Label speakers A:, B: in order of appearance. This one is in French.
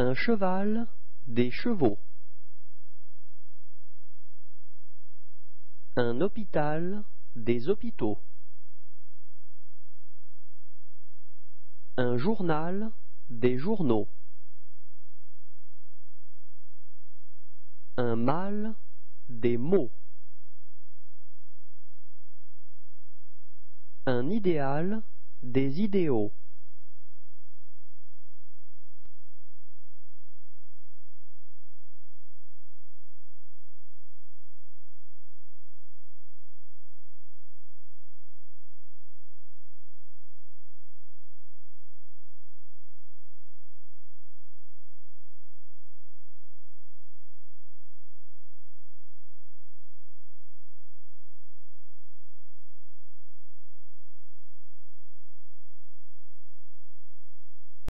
A: Un cheval, des chevaux. Un hôpital, des hôpitaux. Un journal, des journaux. Un mâle, des mots. Un idéal, des idéaux.